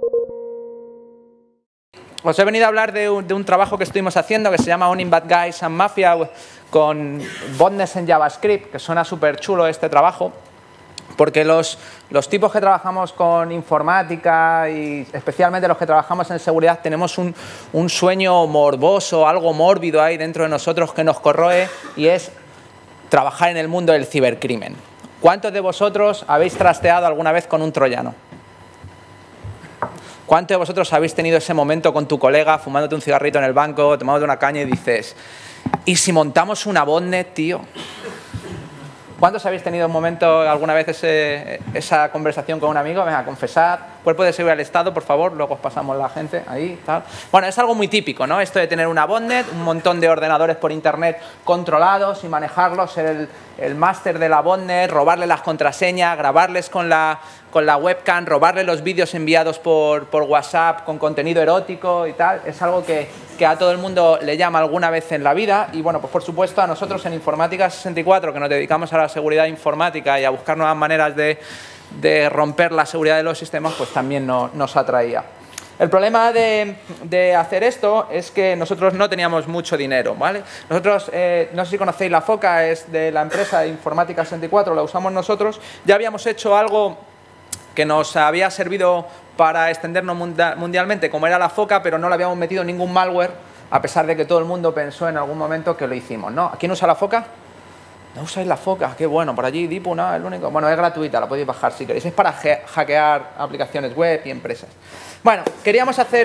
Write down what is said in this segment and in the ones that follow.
Os he venido a hablar de un trabajo que estuvimos haciendo que se llama Owning Bad Guys and Mafia con botnets en JavaScript, que suena súper chulo este trabajo, porque los tipos que trabajamos con informática y especialmente los que trabajamos en seguridad tenemos un sueño morboso, algo mórbido ahí dentro de nosotros que nos corroe, y es trabajar en el mundo del cibercrimen. ¿Cuántos de vosotros habéis trasteado alguna vez con un troyano? ¿Cuántos de vosotros habéis tenido ese momento con tu colega fumándote un cigarrito en el banco, tomándote una caña y dices, ¿y si montamos una botnet, tío? ¿Cuántos habéis tenido un momento alguna vez esa conversación con un amigo? Venga, confesad, Cuerpo de Seguridad del Estado, por favor, luego os pasamos la gente ahí, tal. Bueno, es algo muy típico, ¿no? Esto de tener una botnet, un montón de ordenadores por internet controlados y manejarlos, ser el máster de la botnet, robarle las contraseñas, grabarles con la webcam, robarle los vídeos enviados por WhatsApp con contenido erótico y tal. Es algo que a todo el mundo le llama alguna vez en la vida. Y bueno, pues por supuesto a nosotros en Informática 64, que nos dedicamos a la seguridad informática y a buscar nuevas maneras de romper la seguridad de los sistemas, pues también nos atraía. El problema de hacer esto es que nosotros no teníamos mucho dinero, ¿vale? Nosotros, no sé si conocéis la FOCA, es de la empresa Informática 64, la usamos nosotros. Ya habíamos hecho algo que nos había servido para extendernos mundialmente, como era la FOCA, pero no le habíamos metido ningún malware, a pesar de que todo el mundo pensó en algún momento que lo hicimos, ¿no? ¿Quién usa la FOCA? No usáis la FOCA, qué bueno, por allí Dipu, ¿no? El único. Bueno, es gratuita, la podéis bajar si queréis. Es para hackear aplicaciones web y empresas. Bueno, queríamos hacer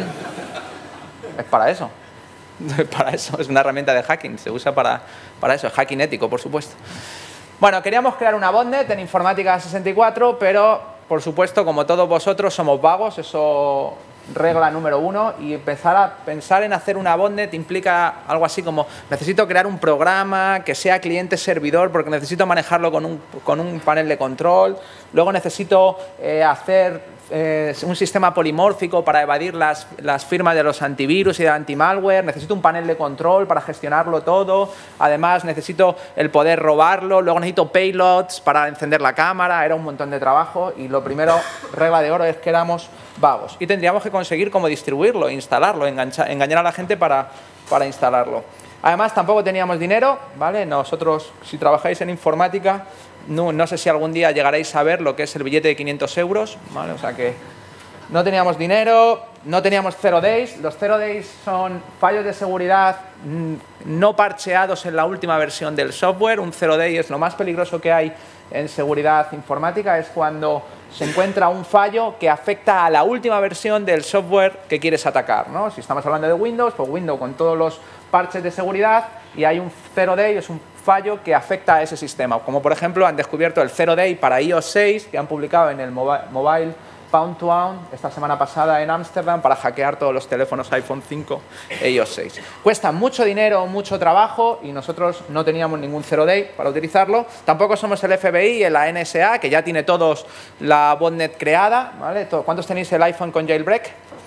Es para eso. Es para eso, es una herramienta de hacking, se usa para eso, es hacking ético, por supuesto. Bueno, queríamos crear una botnet en Informática 64, pero, por supuesto, como todos vosotros, somos vagos, eso regla número 1, y empezar a pensar en hacer una botnet implica algo así como necesito crear un programa que sea cliente-servidor porque necesito manejarlo con un panel de control, luego necesito hacer un sistema polimórfico para evadir las firmas de los antivirus y de antimalware, necesito un panel de control para gestionarlo todo, además necesito el poder robarlo, luego necesito payloads para encender la cámara, era un montón de trabajo y lo primero, regla de oro, es que éramos vagos y tendríamos que conseguir cómo distribuirlo, instalarlo, engañar a la gente para instalarlo. Además tampoco teníamos dinero, ¿vale? Nosotros, si trabajáis en informática, no sé si algún día llegaréis a ver lo que es el billete de 500 euros, ¿vale? O sea que no teníamos dinero, no teníamos 0 days. Los 0 days son fallos de seguridad no parcheados en la última versión del software. Un 0 day es lo más peligroso que hay en seguridad informática, es cuando se encuentra un fallo que afecta a la última versión del software que quieres atacar, ¿no? Si estamos hablando de Windows, pues Windows con todos los parches de seguridad y hay un 0 day, es un fallo que afecta a ese sistema. Como por ejemplo han descubierto el 0 day para iOS 6 que han publicado en el Mobile Pound to Pound esta semana pasada en Ámsterdam para hackear todos los teléfonos iPhone 5 e iOS 6. Cuesta mucho dinero, mucho trabajo y nosotros no teníamos ningún 0 day para utilizarlo. Tampoco somos el FBI, la NSA, que ya tiene todos la botnet creada, ¿vale? ¿Cuántos tenéis el iPhone con jailbreak?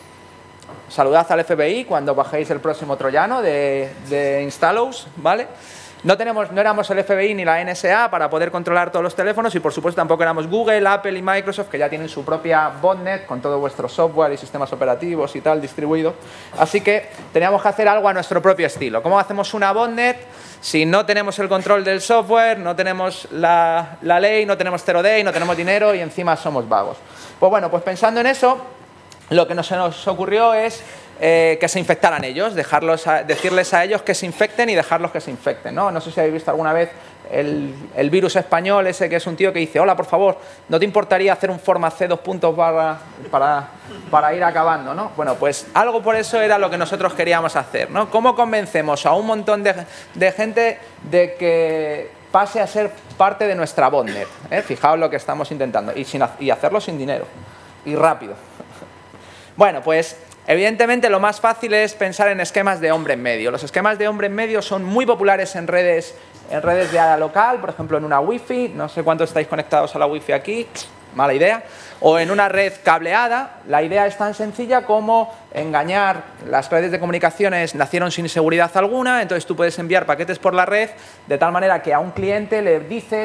Saludad al FBI cuando bajéis el próximo troyano de Installos, ¿vale? No éramos el FBI ni la NSA para poder controlar todos los teléfonos y por supuesto tampoco éramos Google, Apple y Microsoft, que ya tienen su propia botnet con todo vuestro software y sistemas operativos y tal distribuido. Así que teníamos que hacer algo a nuestro propio estilo. ¿Cómo hacemos una botnet si no tenemos el control del software, no tenemos la ley, no tenemos 0 day, no tenemos dinero y encima somos vagos? Pues bueno, pues pensando en eso, lo que se nos ocurrió es que se infectaran ellos, decirles a ellos que se infecten y dejarlos que se infecten, ¿no? No sé si habéis visto alguna vez el virus español ese que es un tío que dice, hola, por favor, ¿no te importaría hacer un format C .. para ir acabando, ¿no? Bueno, pues algo por eso era lo que nosotros queríamos hacer, ¿no? ¿Cómo convencemos a un montón de gente de que pase a ser parte de nuestra botnet? Fijaos lo que estamos intentando y hacerlo sin dinero y rápido. Bueno, pues evidentemente lo más fácil es pensar en esquemas de hombre en medio. Los esquemas de hombre en medio son muy populares en redes de área local, por ejemplo en una wifi, no sé cuántos estáis conectados a la wifi aquí, mala idea, o en una red cableada. La idea es tan sencilla como engañar. Las redes de comunicaciones nacieron sin seguridad alguna, entonces tú puedes enviar paquetes por la red de tal manera que a un cliente le dices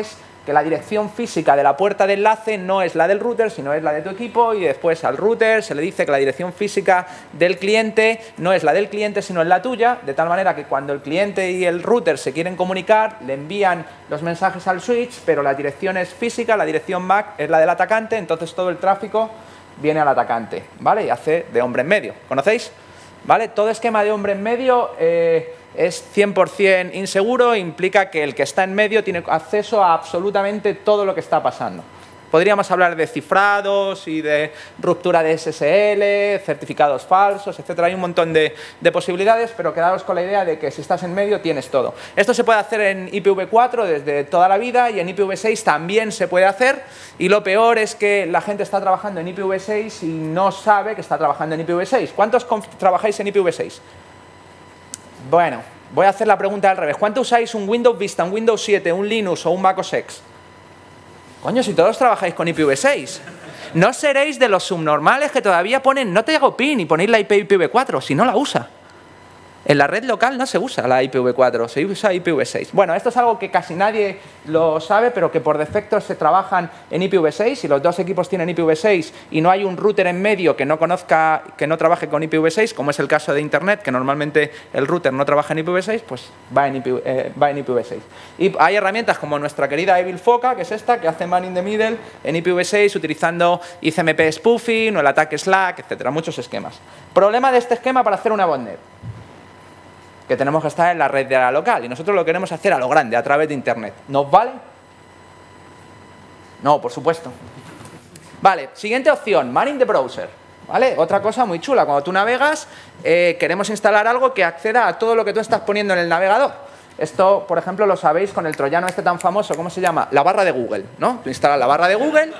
que la dirección física de la puerta de enlace no es la del router, sino es la de tu equipo, y después al router se le dice que la dirección física del cliente no es la del cliente, sino es la tuya, de tal manera que cuando el cliente y el router se quieren comunicar, le envían los mensajes al switch, pero la dirección es física, la dirección MAC es la del atacante, entonces todo el tráfico viene al atacante, ¿vale? Y hace de hombre en medio. ¿Conocéis? ¿Vale? Todo esquema de hombre en medio es 100% inseguro, implica que el que está en medio tiene acceso a absolutamente todo lo que está pasando. Podríamos hablar de cifrados y de ruptura de SSL, certificados falsos, etcétera. Hay un montón de posibilidades, pero quedaos con la idea de que si estás en medio tienes todo. Esto se puede hacer en IPv4 desde toda la vida y en IPv6 también se puede hacer. Y lo peor es que la gente está trabajando en IPv6 y no sabe que está trabajando en IPv6. ¿Cuántos trabajáis en IPv6? Bueno, voy a hacer la pregunta al revés. ¿Cuánto usáis un Windows Vista, un Windows 7, un Linux o un Mac OS X? Coño, si todos trabajáis con IPv6. No seréis de los subnormales que todavía ponen no te hago PIN y ponéis la IP IPv4, si no la usa. En la red local no se usa la IPv4, se usa IPv6. Bueno, esto es algo que casi nadie lo sabe, pero que por defecto se trabajan en IPv6. Si los dos equipos tienen IPv6 y no hay un router en medio que no conozca, que no trabaje con IPv6, como es el caso de Internet, que normalmente el router no trabaja en IPv6, pues va en IPv6. Y hay herramientas como nuestra querida Evil Foca, que es esta, que hace man in the middle en IPv6 utilizando ICMP spoofing o el ataque Slack, etcétera, muchos esquemas. Problema de este esquema para hacer una botnet, que tenemos que estar en la red de la local y nosotros lo queremos hacer a lo grande, a través de Internet. ¿Nos vale? No, por supuesto. Vale, siguiente opción, man in the browser. ¿Vale? Otra cosa muy chula, cuando tú navegas, queremos instalar algo que acceda a todo lo que tú estás poniendo en el navegador. Esto, por ejemplo, lo sabéis con el troyano este tan famoso, ¿cómo se llama? La barra de Google, ¿no? Tú instalas la barra de Google.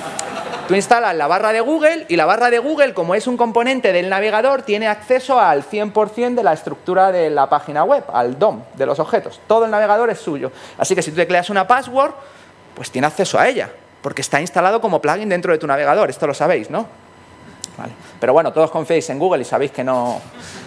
Tú instalas la barra de Google y la barra de Google, como es un componente del navegador, tiene acceso al 100% de la estructura de la página web, al DOM de los objetos. Todo el navegador es suyo. Así que si tú tecleas una password, pues tiene acceso a ella, porque está instalado como plugin dentro de tu navegador. Esto lo sabéis, ¿no? Vale. Pero bueno, todos confiáis en Google y sabéis que no...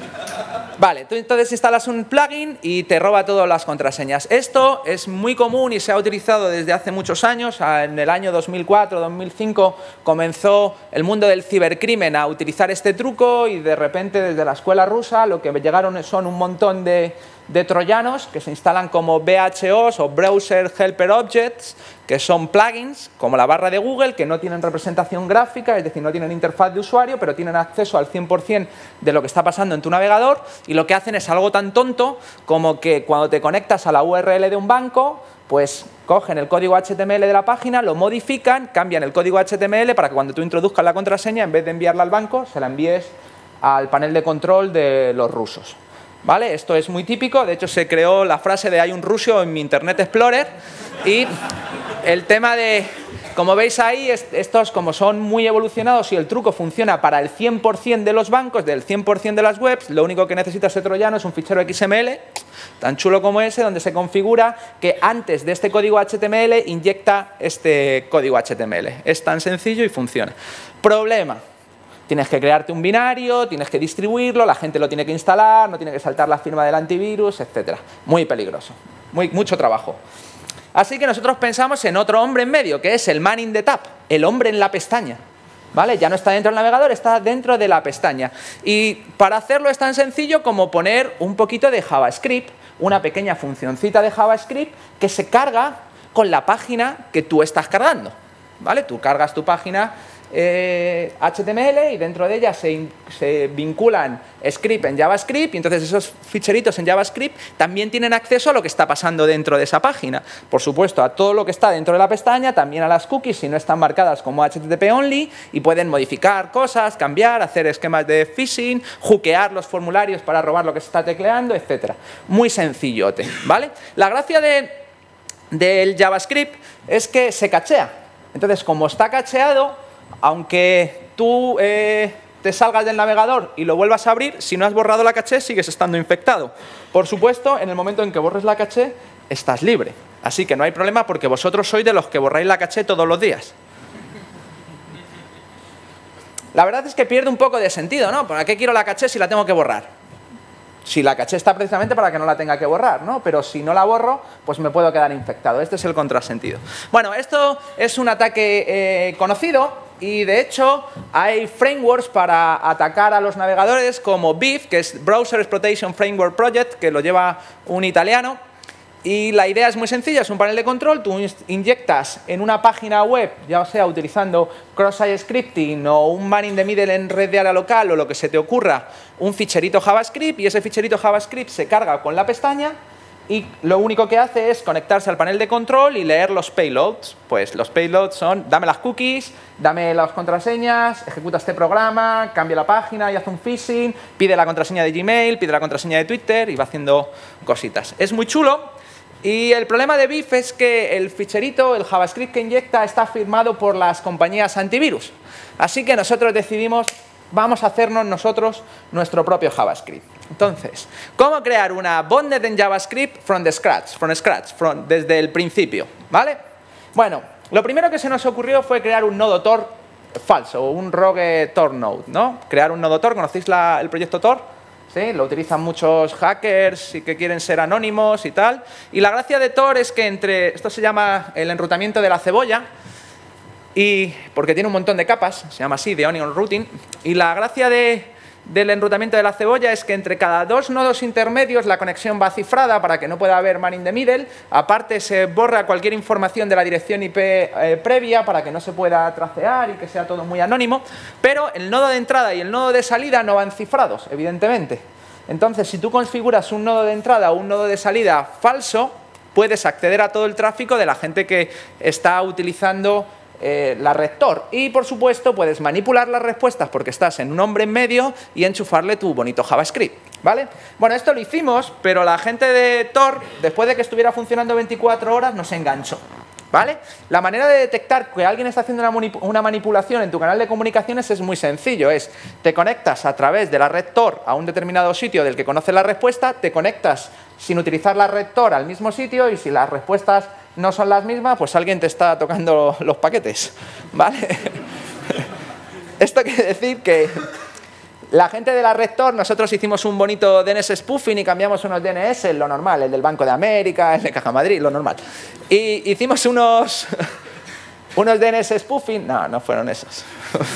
Vale, tú entonces instalas un plugin y te roba todas las contraseñas. Esto es muy común y se ha utilizado desde hace muchos años. En el año 2004-2005 comenzó el mundo del cibercrimen a utilizar este truco y de repente desde la escuela rusa lo que llegaron son un montón de troyanos que se instalan como BHOs o Browser Helper Objects, que son plugins como la barra de Google, que no tienen representación gráfica, es decir, no tienen interfaz de usuario, pero tienen acceso al 100% de lo que está pasando en tu navegador, y lo que hacen es algo tan tonto como que cuando te conectas a la URL de un banco, pues cogen el código HTML de la página, lo modifican, cambian el código HTML para que cuando tú introduzcas la contraseña, en vez de enviarla al banco, se la envíes al panel de control de los rusos. ¿Vale? Esto es muy típico, de hecho se creó la frase de hay un ruso en mi Internet Explorer y el tema de, como veis ahí, estos como son muy evolucionados y el truco funciona para el 100% de los bancos, del 100% de las webs, lo único que necesita ese troyano es un fichero XML, tan chulo como ese, donde se configura que antes de este código HTML inyecta este código HTML. Es tan sencillo y funciona. Problema. Tienes que crearte un binario, tienes que distribuirlo, la gente lo tiene que instalar, no tiene que saltar la firma del antivirus, etc. Muy peligroso, mucho trabajo. Así que nosotros pensamos en otro hombre en medio, que es el man in the tab, el hombre en la pestaña. ¿Vale? Ya no está dentro del navegador, está dentro de la pestaña. Y para hacerlo es tan sencillo como poner un poquito de JavaScript, una pequeña funcioncita de JavaScript que se carga con la página que tú estás cargando. ¿Vale? Tú cargas tu página HTML y dentro de ella se vinculan script en JavaScript y entonces esos ficheritos en JavaScript también tienen acceso a lo que está pasando dentro de esa página. Por supuesto, a todo lo que está dentro de la pestaña, también a las cookies si no están marcadas como HTTP only y pueden modificar cosas, cambiar, hacer esquemas de phishing, hookear los formularios para robar lo que se está tecleando, etc. Muy sencillote, ¿vale? La gracia del JavaScript es que se cachea. Entonces, como está cacheado, aunque tú te salgas del navegador y lo vuelvas a abrir, si no has borrado la caché, sigues estando infectado. Por supuesto, en el momento en que borres la caché, estás libre. Así que no hay problema porque vosotros sois de los que borráis la caché todos los días. La verdad es que pierde un poco de sentido, ¿no? ¿Para qué quiero la caché si la tengo que borrar? Si la caché está precisamente para que no la tenga que borrar, ¿no? Pero si no la borro, pues me puedo quedar infectado. Este es el contrasentido. Bueno, esto es un ataque conocido y, de hecho, hay frameworks para atacar a los navegadores como BEEF, que es Browser Exploitation Framework Project, que lo lleva un italiano. Y la idea es muy sencilla, es un panel de control, tú inyectas en una página web, ya sea utilizando cross-site scripting o un man in the middle en red de área local o lo que se te ocurra, un ficherito JavaScript, y ese ficherito JavaScript se carga con la pestaña y lo único que hace es conectarse al panel de control y leer los payloads. Pues los payloads son, dame las cookies, dame las contraseñas, ejecuta este programa, cambia la página y hace un phishing, pide la contraseña de Gmail, pide la contraseña de Twitter y va haciendo cositas. Es muy chulo. Y el problema de BEEF es que el ficherito, el JavaScript que inyecta, está firmado por las compañías antivirus. Así que nosotros decidimos, vamos a hacernos nosotros nuestro propio JavaScript. Entonces, ¿cómo crear una botnet en JavaScript desde el principio? ¿Vale? Bueno, lo primero que se nos ocurrió fue crear un nodo Tor falso, un rogue Tor node, ¿no? Crear un nodo Tor, ¿conocéis el proyecto Tor? ¿Sí? Lo utilizan muchos hackers y que quieren ser anónimos y tal. Y la gracia de Tor es que esto se llama el enrutamiento de la cebolla, y porque tiene un montón de capas, se llama así, de onion routing. Y la gracia del enrutamiento de la cebolla es que entre cada dos nodos intermedios la conexión va cifrada para que no pueda haber man in the middle. Aparte se borra cualquier información de la dirección IP previa para que no se pueda tracear y que sea todo muy anónimo. Pero el nodo de entrada y el nodo de salida no van cifrados, evidentemente. Entonces, si tú configuras un nodo de entrada o un nodo de salida falso, puedes acceder a todo el tráfico de la gente que está utilizando la red Tor. Y, por supuesto, puedes manipular las respuestas porque estás en un hombre en medio y enchufarle tu bonito JavaScript, ¿vale? Bueno, esto lo hicimos, pero la gente de Tor, después de que estuviera funcionando 24 horas, nos enganchó, ¿vale? La manera de detectar que alguien está haciendo una manipulación en tu canal de comunicaciones es muy sencillo. Te conectas a través de la red Tor a un determinado sitio del que conoces la respuesta, te conectas sin utilizar la red Tor al mismo sitio y si las respuestas no son las mismas, pues alguien te está tocando los paquetes, ¿vale? Esto quiere decir que la gente de la red Tor, nosotros hicimos un bonito DNS spoofing y cambiamos unos DNS, lo normal, el del Banco de América, el de Caja Madrid, lo normal. Y hicimos unos DNS spoofing, no fueron esos.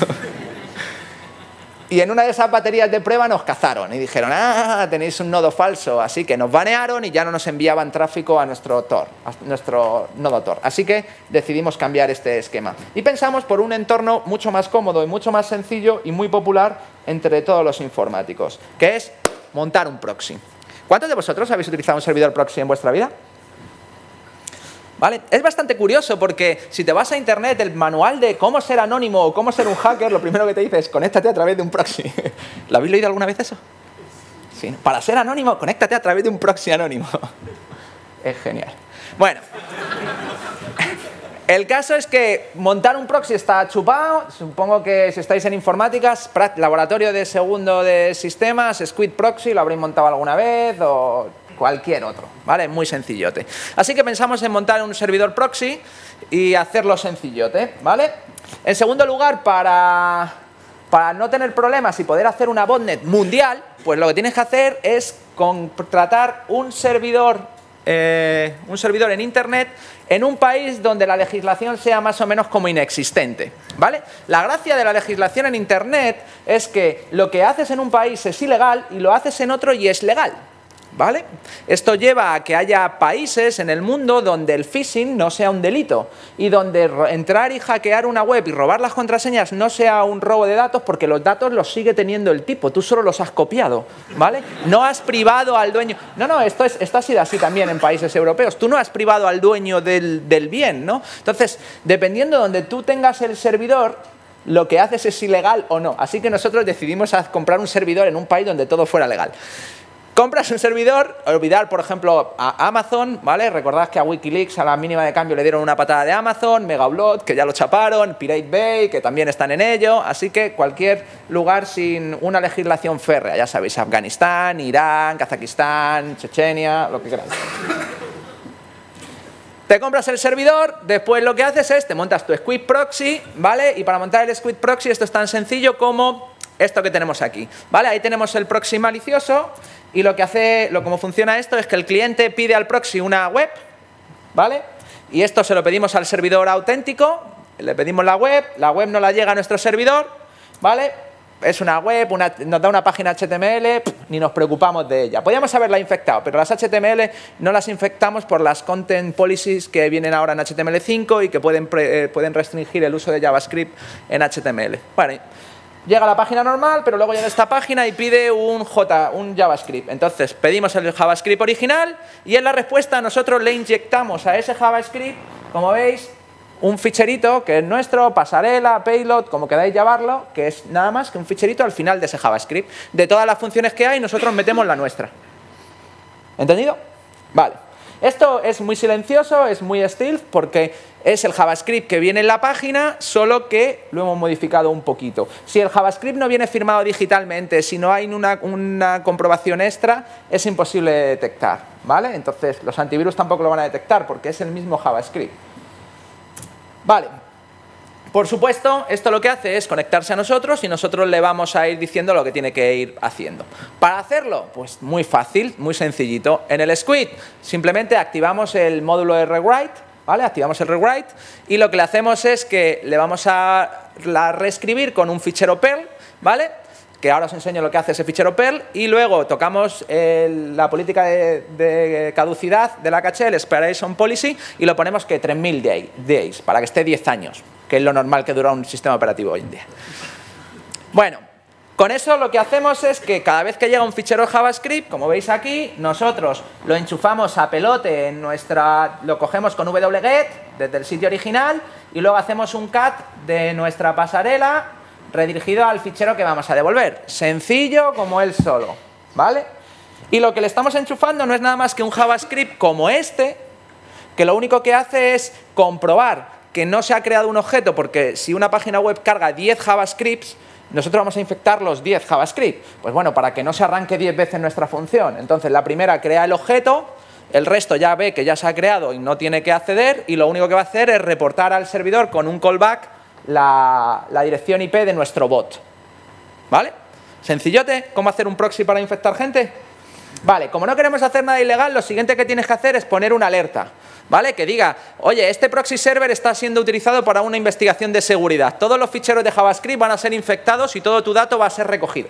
Y en una de esas baterías de prueba nos cazaron y dijeron, tenéis un nodo falso, así que nos banearon y ya no nos enviaban tráfico a nuestro Tor, a nuestro nodo Tor. Así que decidimos cambiar este esquema. Y pensamos por un entorno mucho más cómodo y mucho más sencillo y muy popular entre todos los informáticos, que es montar un proxy. ¿Cuántos de vosotros habéis utilizado un servidor proxy en vuestra vida? ¿Vale? Es bastante curioso porque si te vas a internet, el manual de cómo ser anónimo o cómo ser un hacker, lo primero que te dice es conéctate a través de un proxy. ¿Lo habéis leído alguna vez eso? Sí, ¿no? Para ser anónimo, conéctate a través de un proxy anónimo. Es genial. Bueno, el caso es que montar un proxy está chupado. Supongo que si estáis en informáticas, laboratorio de segundo de sistemas, Squid Proxy, lo habréis montado alguna vez o cualquier otro, ¿vale? Muy sencillote. Así que pensamos en montar un servidor proxy y hacerlo sencillote, ¿vale? En segundo lugar, para no tener problemas y poder hacer una botnet mundial, pues lo que tienes que hacer es contratar un servidor en Internet en un país donde la legislación sea más o menos como inexistente, ¿vale? La gracia de la legislación en Internet es que lo que haces en un país es ilegal y lo haces en otro y es legal, ¿vale? Esto lleva a que haya países en el mundo donde el phishing no sea un delito y donde entrar y hackear una web y robar las contraseñas no sea un robo de datos porque los datos los sigue teniendo el tipo, tú solo los has copiado, ¿vale? No has privado al dueño. No, esto ha sido así también en países europeos. Tú no has privado al dueño del bien, ¿no? Entonces, dependiendo de donde tú tengas el servidor, lo que haces es ilegal o no. Así que nosotros decidimos comprar un servidor en un país donde todo fuera legal. Compras un servidor, olvidar, por ejemplo, a Amazon, ¿vale? Recordad que a Wikileaks a la mínima de cambio le dieron una patada de Amazon, Megaupload, que ya lo chaparon, Pirate Bay, que también están en ello, así que cualquier lugar sin una legislación férrea, ya sabéis, Afganistán, Irán, Kazajistán, Chechenia, lo que queráis. Te compras el servidor, después lo que haces es, te montas tu Squid Proxy, ¿vale? Y para montar el Squid Proxy esto es tan sencillo como esto que tenemos aquí, ¿vale? Ahí tenemos el proxy malicioso y lo que hace, cómo funciona esto es que el cliente pide al proxy una web, ¿vale? Y esto se lo pedimos al servidor auténtico, le pedimos la web no la llega a nuestro servidor, ¿vale? Es una web, nos da una página HTML, ni nos preocupamos de ella. Podríamos haberla infectado, pero las HTML no las infectamos por las content policies que vienen ahora en HTML5 y que pueden restringir el uso de JavaScript en HTML. Bueno, llega a la página normal, pero luego llega a esta página y pide un JavaScript. Entonces, pedimos el JavaScript original y en la respuesta nosotros le inyectamos a ese JavaScript, como veis, un ficherito que es nuestro, pasarela, payload, como queráis llamarlo, que es nada más que un ficherito al final de ese JavaScript. De todas las funciones que hay, nosotros metemos la nuestra. ¿Entendido? Vale. Esto es muy silencioso, es muy stealth, porque es el JavaScript que viene en la página, solo que lo hemos modificado un poquito. Si el JavaScript no viene firmado digitalmente, si no hay una comprobación extra, es imposible de detectar, ¿vale? Entonces, los antivirus tampoco lo van a detectar, porque es el mismo JavaScript. Vale, por supuesto, esto lo que hace es conectarse a nosotros y nosotros le vamos a ir diciendo lo que tiene que ir haciendo. Para hacerlo, pues muy fácil, muy sencillito. En el Squid simplemente activamos el módulo de rewrite, ¿vale? Activamos el rewrite y lo que le hacemos es que le vamos a reescribir con un fichero Perl, ¿vale? Que ahora os enseño lo que hace ese fichero Perl, y luego tocamos la política de caducidad de la caché, el expiration policy, y lo ponemos que 3000 days, para que esté 10 años, que es lo normal que dura un sistema operativo hoy en día. Bueno, con eso lo que hacemos es que cada vez que llega un fichero JavaScript, como veis aquí, nosotros lo enchufamos a pelote en lo cogemos con wget desde el sitio original, y luego hacemos un cat de nuestra pasarela redirigido al fichero que vamos a devolver. Sencillo como él solo, ¿vale? Y lo que le estamos enchufando no es nada más que un JavaScript como este, que lo único que hace es comprobar que no se ha creado un objeto, porque si una página web carga 10 JavaScripts, nosotros vamos a infectar los 10 JavaScript. Pues bueno, para que no se arranque 10 veces nuestra función. Entonces, la primera crea el objeto, el resto ya ve que ya se ha creado y no tiene que acceder, y lo único que va a hacer es reportar al servidor con un callback la dirección IP de nuestro bot. ¿Vale? Sencillote, ¿cómo hacer un proxy para infectar gente? Vale, como no queremos hacer nada ilegal, lo siguiente que tienes que hacer es poner una alerta, ¿vale? Que diga, oye, este proxy server está siendo utilizado para una investigación de seguridad. Todos los ficheros de JavaScript van a ser infectados y todo tu dato va a ser recogido.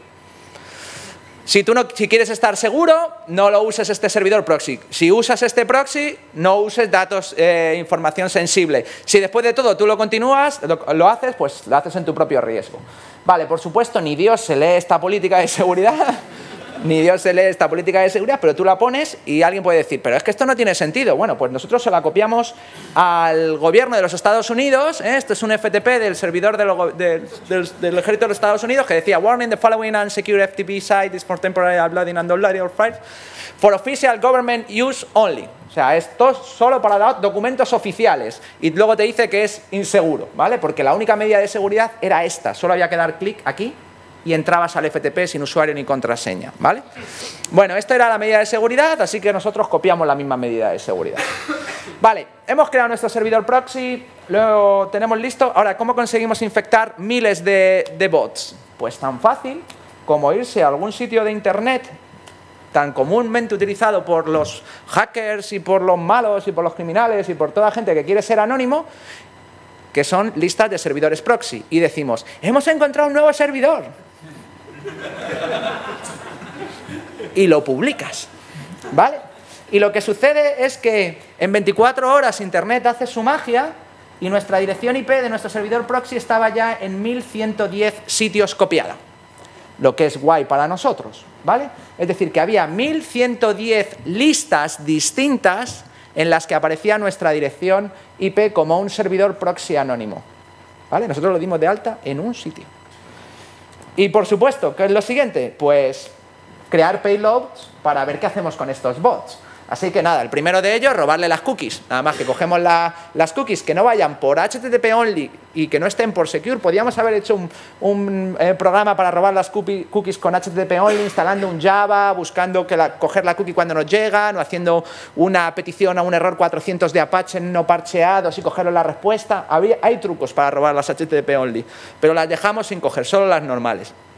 Si quieres estar seguro, no lo uses este servidor proxy. Si usas este proxy, no uses datos, información sensible. Si después de todo tú lo continúas, lo haces, pues lo haces en tu propio riesgo. Vale, por supuesto, ni Dios se lee esta política de seguridad, ni Dios se lee esta política de seguridad, pero tú la pones y alguien puede decir, pero es que esto no tiene sentido. Bueno, pues nosotros se la copiamos al gobierno de los Estados Unidos, ¿eh? Esto es un FTP del servidor del ejército de los Estados Unidos que decía, warning, the following unsecure FTP site is for temporary uploading and downloading of files for official government use only. O sea, esto es solo para documentos oficiales. Y luego te dice que es inseguro, ¿vale? Porque la única medida de seguridad era esta. Solo había que dar clic aquí y entrabas al FTP sin usuario ni contraseña, ¿vale? Bueno, esto era la medida de seguridad, así que nosotros copiamos la misma medida de seguridad. Vale, hemos creado nuestro servidor proxy, lo tenemos listo. Ahora, ¿cómo conseguimos infectar miles de bots? Pues tan fácil como irse a algún sitio de internet tan comúnmente utilizado por los hackers y por los malos y por los criminales y por toda la gente que quiere ser anónimo, que son listas de servidores proxy. Y decimos, hemos encontrado un nuevo servidor. Y lo publicas, ¿vale? Y lo que sucede es que en 24 horas Internet hace su magia y nuestra dirección IP de nuestro servidor proxy estaba ya en 1110 sitios copiada. Lo que es guay para nosotros, ¿vale? Es decir, que había 1110 listas distintas en las que aparecía nuestra dirección IP como un servidor proxy anónimo, ¿vale? Nosotros lo dimos de alta en un sitio. Y por supuesto, ¿qué es lo siguiente? Pues crear payloads para ver qué hacemos con estos bots. Así que nada, el primero de ellos, robarle las cookies. Nada más que cogemos las cookies que no vayan por HTTP only y que no estén por secure. Podríamos haber hecho un programa para robar las cookies con HTTP only, instalando un Java, buscando coger la cookie cuando nos llegan, o haciendo una petición a un error 400 de Apache no parcheados y cogerle la respuesta. Hay trucos para robar las HTTP only, pero las dejamos sin coger, solo las normales.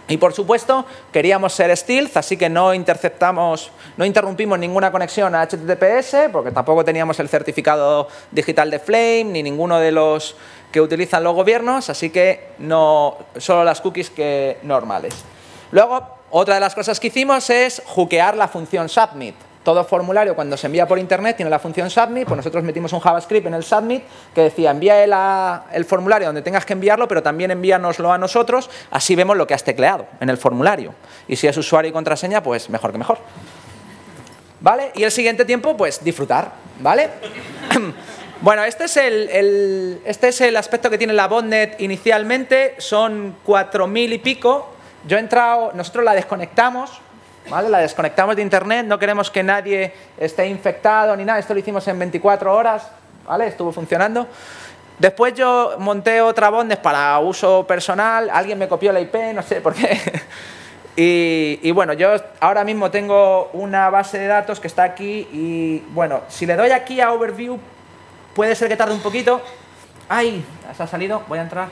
Y por supuesto, queríamos ser stealth, así que no interrumpimos ninguna conexión a HTTPS, porque tampoco teníamos el certificado digital de Flame, ni ninguno de los que utilizan los gobiernos, así que solo las cookies normales. Luego, otra de las cosas que hicimos es hookear la función submit. Todo formulario, cuando se envía por internet, tiene la función submit, pues nosotros metimos un JavaScript en el submit que decía envía el formulario donde tengas que enviarlo, pero también envíanoslo a nosotros, así vemos lo que has tecleado en el formulario. Y si es usuario y contraseña, pues mejor que mejor. ¿Vale? Y el siguiente tiempo, pues disfrutar, ¿vale? Bueno, este es el aspecto que tiene la botnet inicialmente, son 4000 y pico. Yo he entrado, nosotros la desconectamos, ¿vale? La desconectamos de internet, no queremos que nadie esté infectado ni nada, esto lo hicimos en 24 horas, ¿vale? Estuvo funcionando. Después yo monté otra botnet para uso personal, alguien me copió la IP, no sé por qué. Y bueno, yo ahora mismo tengo una base de datos que está aquí y bueno, si le doy aquí a Overview, puede ser que tarde un poquito. ¡Ay! Se ha salido, voy a entrar.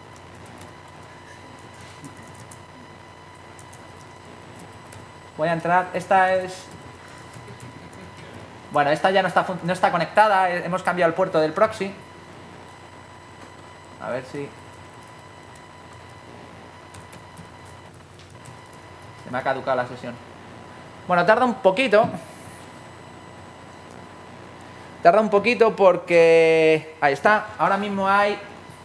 Voy a entrar, esta es... Bueno, esta ya no está conectada, hemos cambiado el puerto del proxy. A ver si... Se me ha caducado la sesión. Bueno, tarda un poquito. Tarda un poquito porque... Ahí está, ahora mismo hay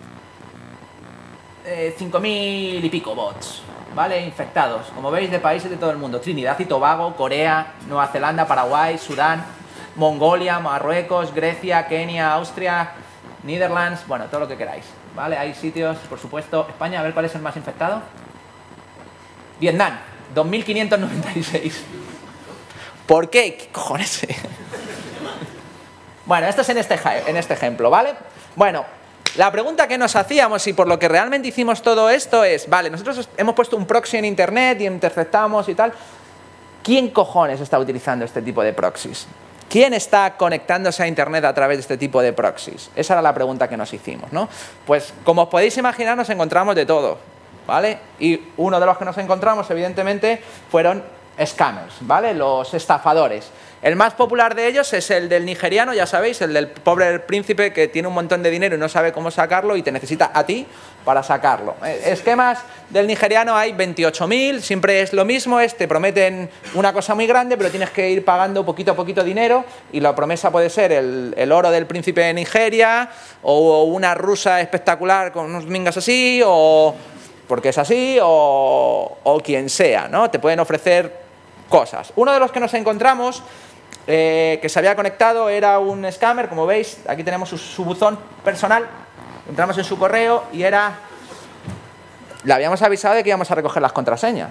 5000 y pico bots, ¿vale? Infectados, como veis, de países de todo el mundo. Trinidad y Tobago, Corea, Nueva Zelanda, Paraguay, Sudán, Mongolia, Marruecos, Grecia, Kenia, Austria, Netherlands, bueno, todo lo que queráis, ¿vale? Hay sitios, por supuesto. España, a ver cuál es el más infectado. Vietnam, 2596. ¿Por qué? ¿Qué cojones? Bueno, esto es en este ejemplo, ¿vale? Bueno, la pregunta que nos hacíamos y por lo que realmente hicimos todo esto es, vale, nosotros hemos puesto un proxy en internet y interceptamos y tal. ¿Quién cojones está utilizando este tipo de proxies? ¿Quién está conectándose a internet a través de este tipo de proxies? Esa era la pregunta que nos hicimos, ¿no? Pues como os podéis imaginar, nos encontramos de todo, ¿vale? Y uno de los que nos encontramos, evidentemente, fueron scammers, ¿vale? Los estafadores. El más popular de ellos es el del nigeriano, ya sabéis, el del pobre príncipe que tiene un montón de dinero y no sabe cómo sacarlo y te necesita a ti para sacarlo. Esquemas del nigeriano hay 28.000, siempre es lo mismo, te prometen una cosa muy grande, pero tienes que ir pagando poquito a poquito dinero y la promesa puede ser el oro del príncipe de Nigeria o una rusa espectacular con unos mingas así, o porque es así, o quien sea, ¿no? Te pueden ofrecer cosas. Uno de los que nos encontramos que se había conectado era un scammer, como veis, aquí tenemos su buzón personal, entramos en su correo y era... Le habíamos avisado de que íbamos a recoger las contraseñas.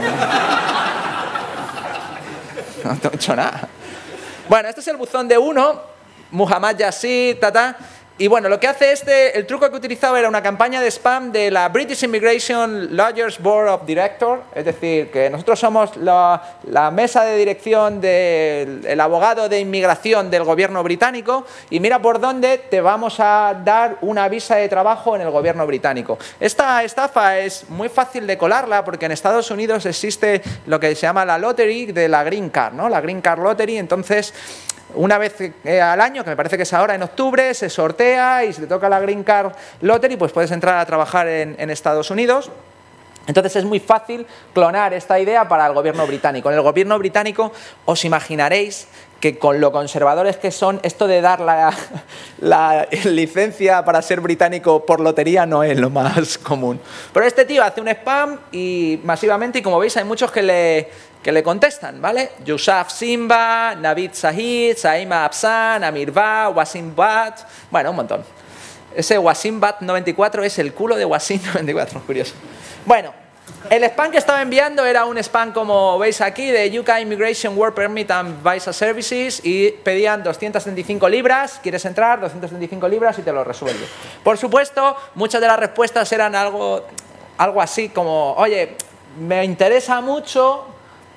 No he hecho nada. Bueno, este es el buzón de uno, Muhammad Yasir, y bueno, lo que hace el truco que utilizaba era una campaña de spam de la British Immigration Lawyers Board of Directors, es decir, que nosotros somos la mesa de dirección del abogado de inmigración del gobierno británico y mira por dónde te vamos a dar una visa de trabajo en el gobierno británico. Esta estafa es muy fácil de colarla porque en Estados Unidos existe lo que se llama la lottery de la Green Card, ¿no? La Green Card Lottery, entonces... Una vez al año, que me parece que es ahora en octubre, se sortea y si te toca la Green Card Lottery, pues puedes entrar a trabajar en Estados Unidos. Entonces es muy fácil clonar esta idea para el gobierno británico. En el gobierno británico os imaginaréis que con lo conservadores que son, esto de dar la licencia para ser británico por lotería no es lo más común. Pero este tío hace un spam y masivamente, y como veis hay muchos que le contestan, ¿vale? Yusuf Simba, Navid Sahid, Saima Afsan, Amir Ba, Wasim Bat, bueno, un montón. Ese Wasim Bat 94 es el culo de Wasim 94, curioso. Bueno, el spam que estaba enviando era un spam, como veis aquí, de UK Immigration Work Permit and Visa Services y pedían 235 libras, ¿quieres entrar? 235 libras y te lo resuelve. Por supuesto, muchas de las respuestas eran algo así como, oye, me interesa mucho,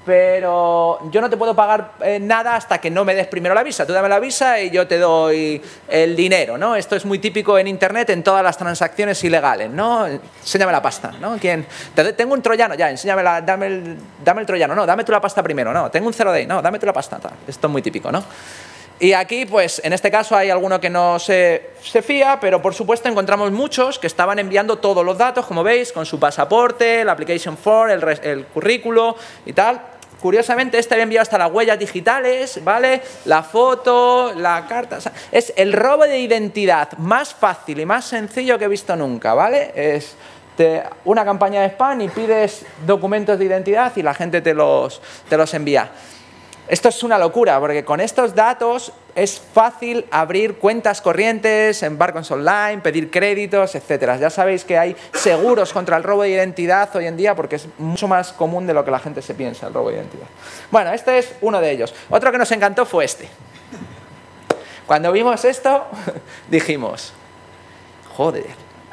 pero yo no te puedo pagar nada hasta que no me des primero la visa. Tú dame la visa y yo te doy el dinero, ¿no? Esto es muy típico en Internet en todas las transacciones ilegales, ¿no? Enséñame la pasta, ¿no? Tengo un troyano, ya, enséñame, dame el troyano, no, dame tú la pasta primero, no, tengo un 0 day, no, dame tú la pasta, tal. Esto es muy típico, ¿no? Y aquí, pues, en este caso hay alguno que no se fía, pero por supuesto encontramos muchos que estaban enviando todos los datos, como veis, con su pasaporte, la application form, el currículo y tal. Curiosamente, este había enviado hasta las huellas digitales, ¿vale? La foto, la carta... O sea, es el robo de identidad más fácil y más sencillo que he visto nunca, ¿vale? Es una campaña de spam y pides documentos de identidad y la gente te los envía. Esto es una locura, porque con estos datos es fácil abrir cuentas corrientes en bancos online, pedir créditos, etc. Ya sabéis que hay seguros contra el robo de identidad hoy en día porque es mucho más común de lo que la gente se piensa, el robo de identidad. Bueno, este es uno de ellos. Otro que nos encantó fue este. Cuando vimos esto, dijimos, joder.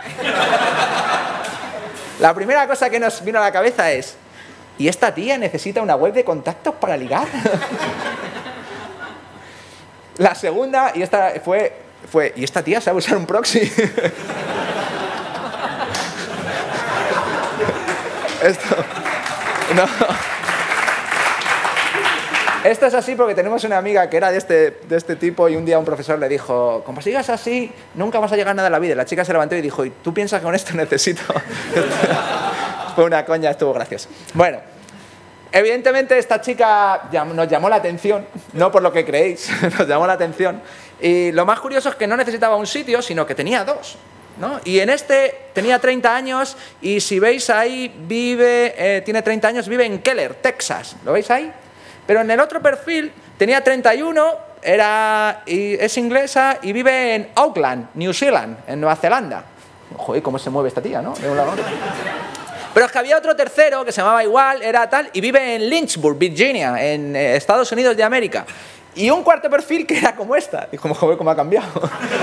La primera cosa que nos vino a la cabeza es, ¿y esta tía necesita una web de contactos para ligar? La segunda, y esta fue ¿y esta tía sabe usar un proxy? Esto, no. Esto es así porque tenemos una amiga que era de este tipo y un día un profesor le dijo, como sigas así, nunca vas a llegar a nada en la vida. Y la chica se levantó y dijo, ¿y tú piensas que con esto necesito? Fue una coña, estuvo gracioso. Bueno, evidentemente esta chica nos llamó la atención, no por lo que creéis, nos llamó la atención. Y lo más curioso es que no necesitaba un sitio, sino que tenía dos, ¿no? Y en este tenía 30 años y si veis ahí, tiene 30 años, vive en Keller, Texas. ¿Lo veis ahí? Pero en el otro perfil tenía 31, es inglesa y vive en Auckland, New Zealand, en Nueva Zelanda. Joder, cómo se mueve esta tía, ¿no? De un lado a otro. Pero es que había otro tercero que se llamaba igual, era tal, y vive en Lynchburg, Virginia, en Estados Unidos de América. Y un cuarto perfil que era como esta. Y como, joder, cómo ha cambiado.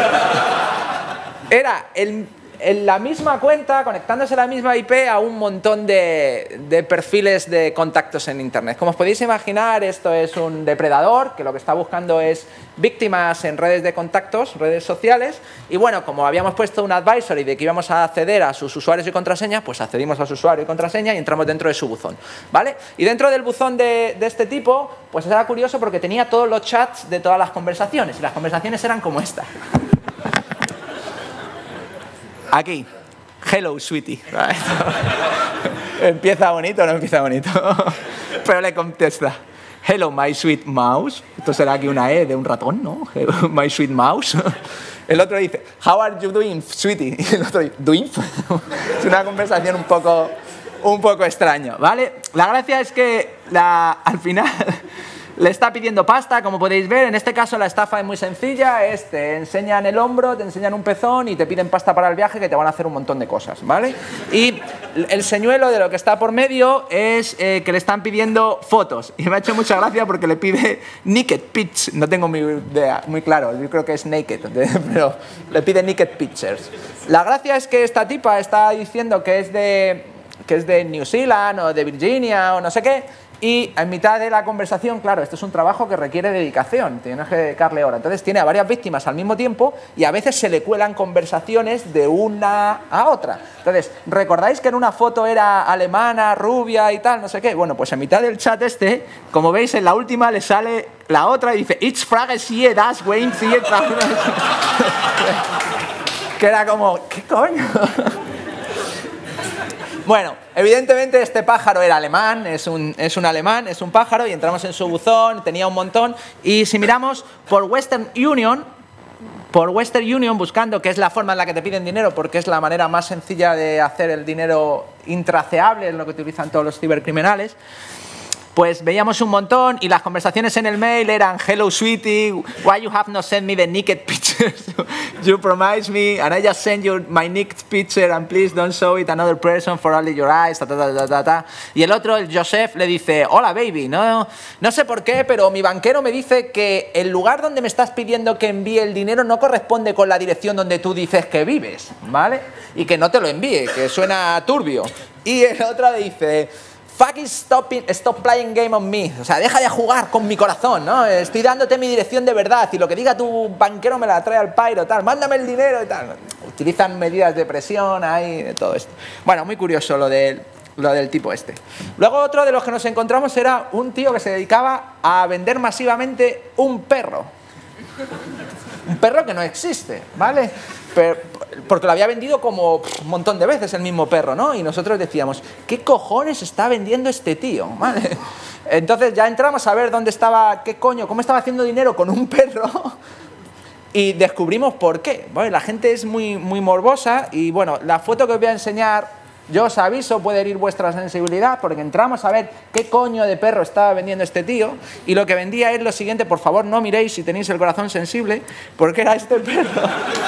Era en la misma cuenta, conectándose a la misma IP a un montón de perfiles de contactos en Internet. Como os podéis imaginar, esto es un depredador que lo que está buscando es víctimas en redes de contactos, redes sociales. Y bueno, como habíamos puesto un advisory de que íbamos a acceder a sus usuarios y contraseñas, pues accedimos a su usuario y contraseña y entramos dentro de su buzón, ¿vale? Y dentro del buzón de este tipo, pues era curioso porque tenía todos los chats de todas las conversaciones. Y las conversaciones eran como esta. Aquí, hello, sweetie. Empieza bonito, no empieza bonito. Pero le contesta, hello, my sweet mouse. Esto será aquí una E de un ratón, ¿no? Hello, my sweet mouse. El otro dice, how are you doing, sweetie? Y el otro dice, doing? Es una conversación un poco extraña, ¿vale? La gracia es que al final le está pidiendo pasta, como podéis ver. En este caso la estafa es muy sencilla, te enseñan el hombro, te enseñan un pezón y te piden pasta para el viaje que te van a hacer un montón de cosas, ¿vale? Y el señuelo de lo que está por medio es que le están pidiendo fotos. Y me ha hecho mucha gracia porque le pide naked pics, no tengo muy claro, yo creo que es naked, pero le pide naked pictures. La gracia es que esta tipa está diciendo que es de New Zealand o de Virginia o no sé qué. Y en mitad de la conversación, claro, esto es un trabajo que requiere dedicación, tienes que dedicarle hora. Entonces tiene a varias víctimas al mismo tiempo y a veces se le cuelan conversaciones de una a otra. Entonces, ¿recordáis que en una foto era alemana, rubia y tal, no sé qué? Bueno, pues en mitad del chat como veis, en la última le sale la otra y dice It's Frage sie das Wayne sie. Que era como, ¿qué coño? Bueno, evidentemente este pájaro era alemán, es un alemán, es un pájaro y entramos en su buzón, tenía un montón. Y si miramos por Western Union buscando, que es la forma en la que te piden dinero porque es la manera más sencilla de hacer el dinero intraceable, es lo que utilizan todos los cibercriminales, pues veíamos un montón y las conversaciones en el mail eran hello sweetie, why you have not sent me the naked pictures you promised me and I just sent you my naked picture and please don't show it another person for only your eyes, ta, ta, ta, ta, ta. Y el otro, el Joseph, le dice, hola baby, no sé por qué, pero mi banquero me dice que el lugar donde me estás pidiendo que envíe el dinero no corresponde con la dirección donde tú dices que vives, ¿vale? Y que no te lo envíe, que suena turbio. Y el otro le dice, fucking stop playing game on me. O sea, deja de jugar con mi corazón, ¿no? Estoy dándote mi dirección de verdad y lo que diga tu banquero me la trae al pairo, tal. Mándame el dinero y tal. Utilizan medidas de presión ahí, de todo esto. Bueno, muy curioso lo del tipo este. Luego otro de los que nos encontramos era un tío que se dedicaba a vender masivamente un perro. Un perro que no existe, ¿vale? Porque lo había vendido como un montón de veces el mismo perro, ¿no? Y nosotros decíamos, ¿qué cojones está vendiendo este tío? ¿Vale? Entonces ya entramos a ver dónde estaba, qué coño, cómo estaba haciendo dinero con un perro y descubrimos por qué. Bueno, la gente es muy morbosa y bueno, la foto que os voy a enseñar, yo os aviso, puede herir vuestra sensibilidad porque entramos a ver qué coño de perro estaba vendiendo este tío y lo que vendía es lo siguiente, por favor no miréis si tenéis el corazón sensible, porque era este perro.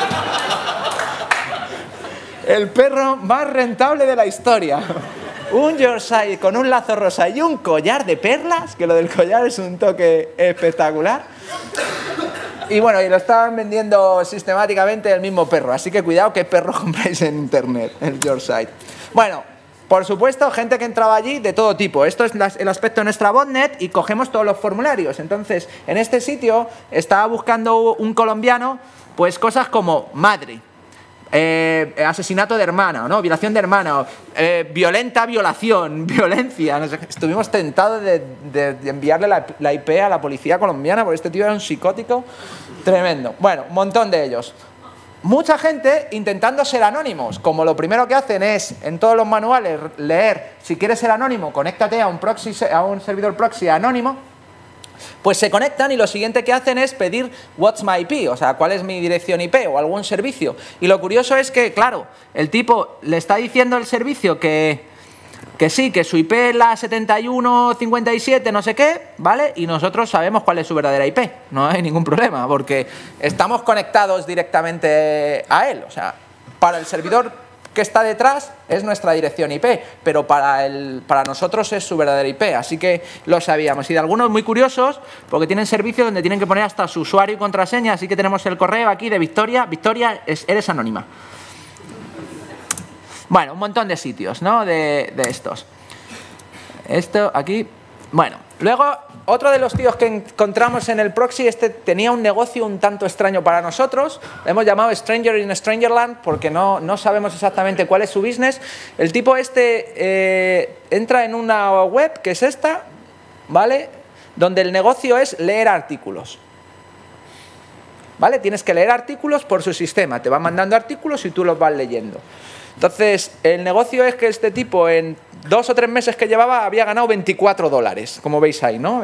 El perro más rentable de la historia. Un Yorkshire con un lazo rosa y un collar de perlas, que lo del collar es un toque espectacular. Y bueno, y lo estaban vendiendo sistemáticamente el mismo perro, así que cuidado qué perro compráis en internet, el Yorkshire. Bueno, por supuesto, gente que entraba allí de todo tipo. Esto es el aspecto de nuestra botnet y cogemos todos los formularios. Entonces, en este sitio estaba buscando un colombiano, pues cosas como madre, asesinato de hermana, ¿no? Violación de hermana, violación, violencia. No sé, estuvimos tentados de enviarle la IP a la policía colombiana porque este tío era un psicótico tremendo. Bueno, un montón de ellos. Mucha gente intentando ser anónimos, como lo primero que hacen es, en todos los manuales, leer, si quieres ser anónimo, conéctate a un servidor proxy anónimo, pues se conectan y lo siguiente que hacen es pedir what's my IP, o sea, cuál es mi dirección IP o algún servicio. Y lo curioso es que, claro, el tipo le está diciendo al servicio que sí, que su IP es la 7157 no sé qué, ¿vale? Y nosotros sabemos cuál es su verdadera IP, no hay ningún problema, porque estamos conectados directamente a él. O sea, para el servidor que está detrás es nuestra dirección IP, pero para nosotros es su verdadera IP, así que lo sabíamos. Y de algunos muy curiosos, porque tienen servicios donde tienen que poner hasta su usuario y contraseña, así que tenemos el correo aquí de Victoria. Victoria, eres anónima. Bueno, un montón de sitios, ¿no? De estos. Esto aquí. Bueno, luego otro de los tíos que encontramos en el proxy, este tenía un negocio un tanto extraño para nosotros. Le hemos llamado Stranger in Strangerland porque no sabemos exactamente cuál es su business. El tipo este entra en una web que es esta, ¿vale? Donde el negocio es leer artículos. ¿Vale? Tienes que leer artículos por su sistema. Te va mandando artículos y tú los vas leyendo. Entonces, el negocio es que este tipo en 2 o 3 meses que llevaba había ganado $24, como veis ahí, ¿no?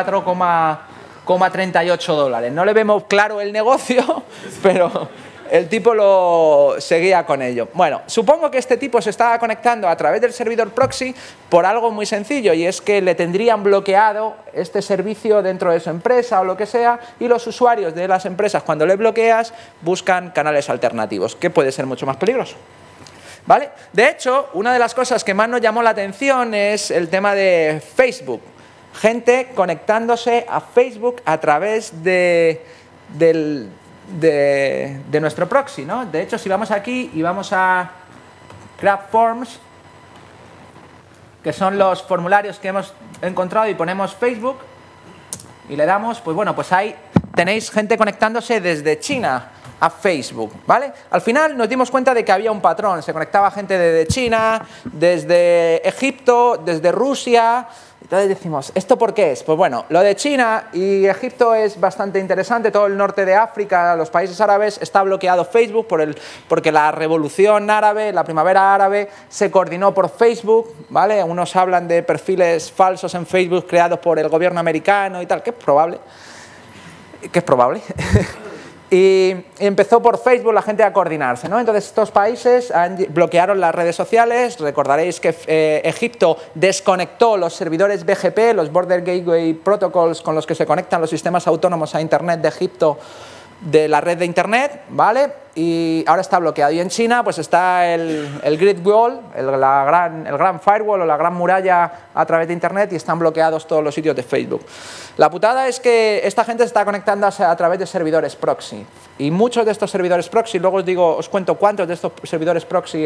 24,38 dólares. No le vemos claro el negocio, pero el tipo lo seguía con ello. Bueno, supongo que este tipo se estaba conectando a través del servidor proxy por algo muy sencillo, y es que le tendrían bloqueado este servicio dentro de su empresa o lo que sea, y los usuarios de las empresas, cuando le bloqueas, buscan canales alternativos, que puede ser mucho más peligroso. ¿Vale? De hecho, una de las cosas que más nos llamó la atención es el tema de Facebook. Gente conectándose a Facebook a través de nuestro proxy, ¿no? De hecho, si vamos aquí y vamos a Grab Forms, que son los formularios que hemos encontrado, y ponemos Facebook y le damos, pues bueno, pues ahí tenéis gente conectándose desde China a Facebook, ¿vale? Al final nos dimos cuenta de que había un patrón. Se conectaba gente desde China, desde Egipto, desde Rusia. Entonces decimos, ¿esto por qué es? Pues bueno, lo de China y Egipto es bastante interesante. Todo el norte de África, los países árabes, está bloqueado Facebook porque la revolución árabe, la primavera árabe, se coordinó por Facebook, ¿vale? Unos hablan de perfiles falsos en Facebook creados por el gobierno americano y tal, que es probable. Y empezó por Facebook la gente a coordinarse, ¿no? Entonces estos países bloquearon las redes sociales. Recordaréis que Egipto desconectó los servidores BGP, los Border Gateway Protocols, con los que se conectan los sistemas autónomos a Internet de Egipto, de la red de Internet, ¿vale? Y ahora está bloqueado. Y en China pues está el Great Wall, el gran firewall o la gran muralla a través de Internet, y están bloqueados todos los sitios de Facebook. La putada es que esta gente se está conectando a través de servidores proxy. Y muchos de estos servidores proxy, luego os cuento cuántos de estos servidores proxy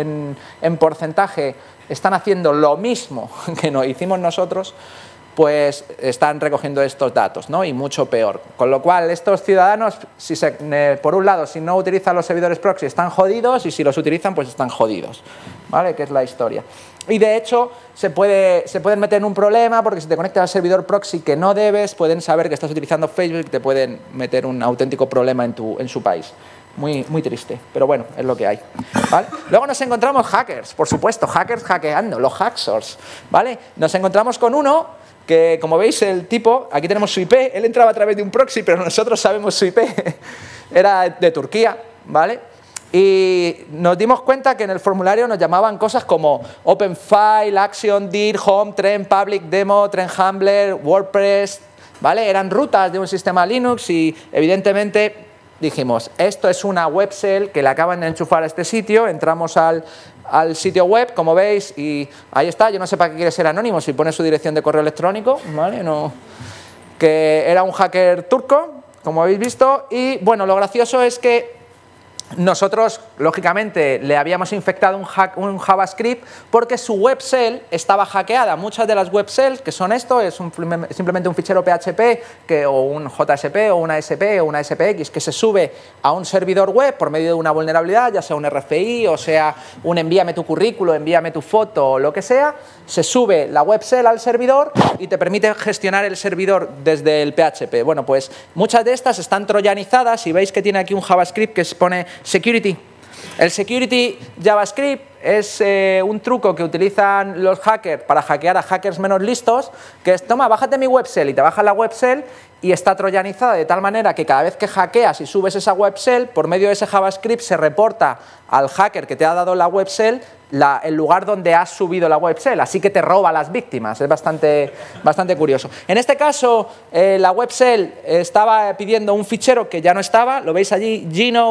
en porcentaje están haciendo lo mismo que nos hicimos nosotros, pues están recogiendo estos datos, ¿no? Y mucho peor. Con lo cual, estos ciudadanos, por un lado, si no utilizan los servidores proxy, están jodidos, y si los utilizan, pues están jodidos, ¿vale? Que es la historia. Y de hecho, se pueden meter en un problema, porque si te conectas al servidor proxy que no debes, pueden saber que estás utilizando Facebook y te pueden meter un auténtico problema en su país. Muy, muy triste, pero bueno, es lo que hay, ¿vale? Luego nos encontramos hackers, por supuesto, hackers hackeando, los hackers, ¿vale? Nos encontramos con uno que, como veis, el tipo, aquí tenemos su IP, él entraba a través de un proxy, pero nosotros sabemos su IP, era de Turquía, ¿vale? Y nos dimos cuenta que en el formulario nos llamaban cosas como Open File, Action, Dir, Home, Trend, Public, Demo, Trend Handler, WordPress, ¿vale? Eran rutas de un sistema Linux y, evidentemente, dijimos, esto es una web shell que le acaban de enchufar a este sitio. Entramos al sitio web, como veis, y ahí está. Yo no sé para qué quiere ser anónimo, si pone su dirección de correo electrónico, ¿vale? No, que era un hacker turco, como habéis visto. Y bueno, lo gracioso es que nosotros, lógicamente, le habíamos infectado un JavaScript porque su web shell estaba hackeada. Muchas de las web shells, que son esto, es simplemente un fichero PHP o un JSP o una SP o una SPX que se sube a un servidor web por medio de una vulnerabilidad, ya sea un RFI o sea un envíame tu currículo, envíame tu foto o lo que sea. Se sube la web shell al servidor y te permite gestionar el servidor desde el PHP. Bueno, pues muchas de estas están troyanizadas y veis que tiene aquí un JavaScript que pone security. El security JavaScript es un truco que utilizan los hackers para hackear a hackers menos listos, que es, toma, bájate mi web shell, y te baja la web shell y está troyanizada de tal manera que cada vez que hackeas y subes esa web shell, por medio de ese JavaScript se reporta al hacker que te ha dado la web shell el lugar donde has subido la web shell, así que te roba las víctimas. Es bastante curioso. En este caso, la web shell estaba pidiendo un fichero que ya no estaba, lo veis allí,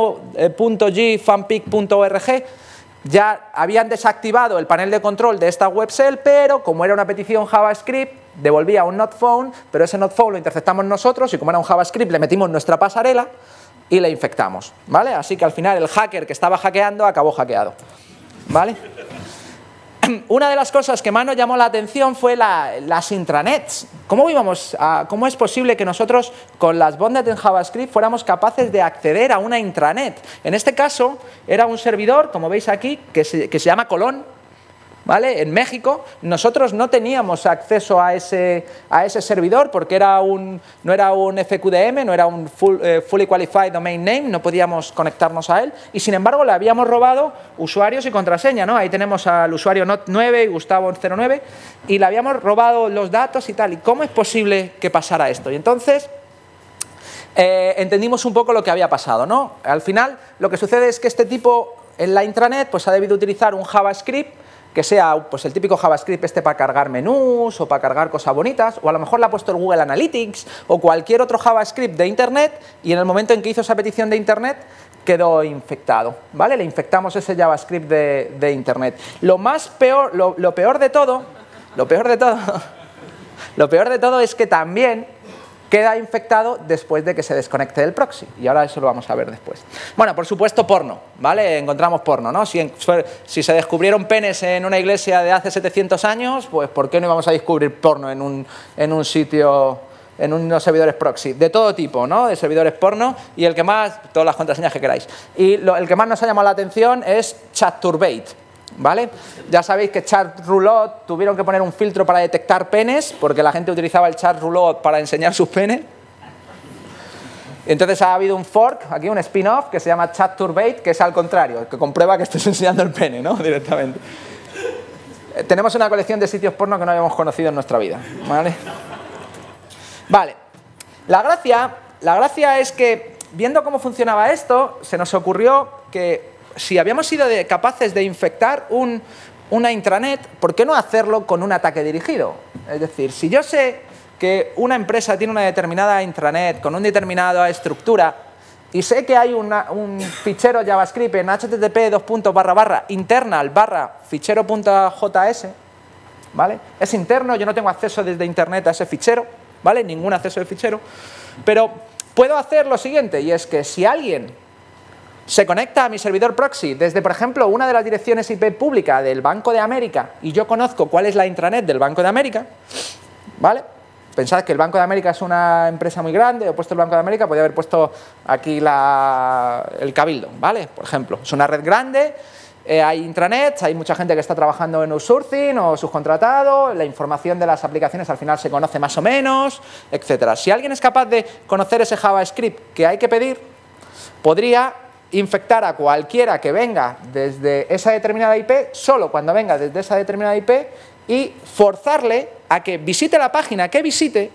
gino.g fanpic.org. Ya habían desactivado el panel de control de esta web shell, pero como era una petición JavaScript, devolvía un not found, pero ese not found lo interceptamos nosotros y como era un JavaScript le metimos nuestra pasarela y le infectamos, ¿vale? Así que al final el hacker que estaba hackeando acabó hackeado, ¿vale? Una de las cosas que más nos llamó la atención fue las intranets. ¿Cómo es posible que nosotros con las bondnet en JavaScript fuéramos capaces de acceder a una intranet? En este caso era un servidor, como veis aquí, que se llama Colón, ¿vale? En México. Nosotros no teníamos acceso a ese servidor porque no era un FQDM, no era un Fully Qualified Domain Name, no podíamos conectarnos a él, y sin embargo le habíamos robado usuarios y contraseña, ¿no? Ahí tenemos al usuario Not9 y Gustavo09, y le habíamos robado los datos y tal. ¿Y cómo es posible que pasara esto? Y entonces entendimos un poco lo que había pasado, ¿no? Al final lo que sucede es que este tipo en la intranet pues ha debido utilizar un JavaScript que sea pues el típico JavaScript para cargar menús o para cargar cosas bonitas, o a lo mejor le ha puesto el Google Analytics o cualquier otro JavaScript de Internet, y en el momento en que hizo esa petición de Internet quedó infectado, ¿vale? Le infectamos ese JavaScript de Internet. Lo peor de todo es que también queda infectado después de que se desconecte del proxy. Y ahora eso lo vamos a ver después. Bueno, por supuesto, porno, ¿vale? Encontramos porno, ¿no? Si se descubrieron penes en una iglesia de hace 700 años, pues ¿por qué no íbamos a descubrir porno en un sitio, en unos servidores proxy? De todo tipo, ¿no? De servidores porno, y el que más, todas las contraseñas que queráis. Y el que más nos ha llamado la atención es Chaturbate, ¿vale? Ya sabéis que Chatroulette tuvieron que poner un filtro para detectar penes porque la gente utilizaba el Chatroulette para enseñar sus penes. Entonces ha habido un fork, aquí un spin-off que se llama Chaturbate, que es al contrario, que comprueba que estés enseñando el pene, ¿no? Directamente. Tenemos una colección de sitios porno que no habíamos conocido en nuestra vida, ¿vale? Vale. La gracia es que, viendo cómo funcionaba esto, se nos ocurrió que si habíamos sido capaces de infectar una intranet, ¿por qué no hacerlo con un ataque dirigido? Es decir, si yo sé que una empresa tiene una determinada intranet con una determinada estructura y sé que hay un fichero JavaScript en http://internal/fichero.js, ¿vale? Es interno, yo no tengo acceso desde internet a ese fichero, ¿vale? Ningún acceso al fichero, pero puedo hacer lo siguiente, y es que si alguien se conecta a mi servidor proxy desde, por ejemplo, una de las direcciones IP pública del Banco de América y yo conozco cuál es la intranet del Banco de América, ¿vale? Pensad que el Banco de América es una empresa muy grande, he puesto el Banco de América, podría haber puesto aquí el Cabildo, ¿vale? Por ejemplo, es una red grande, hay intranets, hay mucha gente que está trabajando en outsourcing o subcontratado, la información de las aplicaciones al final se conoce más o menos, etcétera. Si alguien es capaz de conocer ese JavaScript que hay que pedir, podría infectar a cualquiera que venga desde esa determinada IP, solo cuando venga desde esa determinada IP, y forzarle a que visite la página que visite,